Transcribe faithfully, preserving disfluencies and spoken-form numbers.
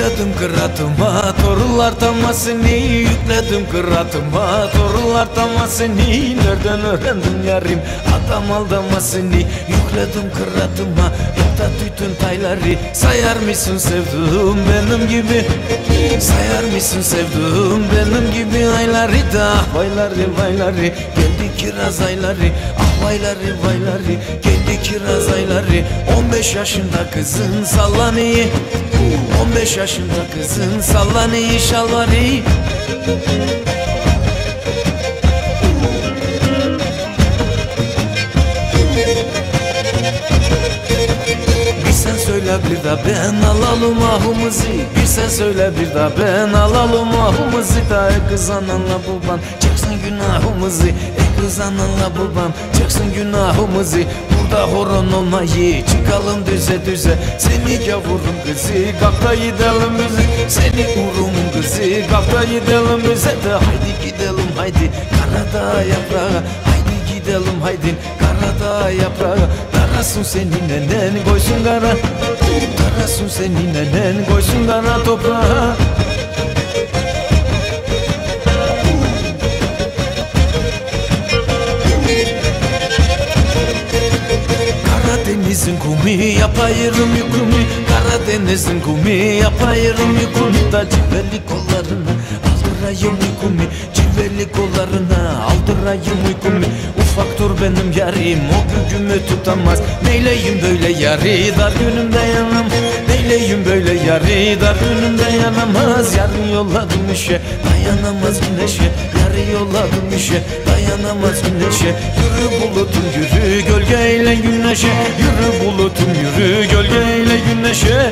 Yükledim kıratıma torular tamasını, yükledim kıratıma torular tamasını. Nereden öğrendim yarim adam aldamasını? Yükledim kıratıma yokta tütün tayları. Sayar mısın sevduğum benim gibi? Sayar mısın sevduğum benim gibi ayları da? Vayları vayları geldi kiraz ayları. Ah vayları vayları geldi kiraz ayları. On beş yaşında kızın sallanıyor, on beş yaşında kızın sallanıyor şalvarı. Bir sen söyle bir de ben alalım ahımızı. Bir sen söyle bir de ben alalım ahımızı da. Ey kız ananla baban çıksın günahımızı. Ey kız ananla baban çıksın günahımızı. Burada horon olmayı çıkalım düze düze. Seni gavurum kızı kalk da gidelim bizi. Seni uğrum kızı kalk da gidelim bize de. Haydi gidelim haydi Karadağ yaprağı. Haydi gidelim haydi Karadağ yaprağı. Darasın senin nenen koysun kara. Darasın senin nenen koysun kara toprağa. Karadeniz'in kumi yapayırım yükümü. Karadeniz'in kumi yapayırım yükümü da. Civeli kollarına aldırayım yükümü. Civeli kollarına aldırayım yükümü. Ufaktır benim yarim o gücümü tutamaz. Neyleyim böyle yarı dar günümde yanam. Neyleyim böyle yarı dar günümde yanamaz. Yarın yolladım işe dayanamaz güneşe. Yarı yolladım işe dayanamaz güneşe. Yürü bulutum yürü gölgeyle güneşe. Yürü bulutum yürü gölgeyle güneşe.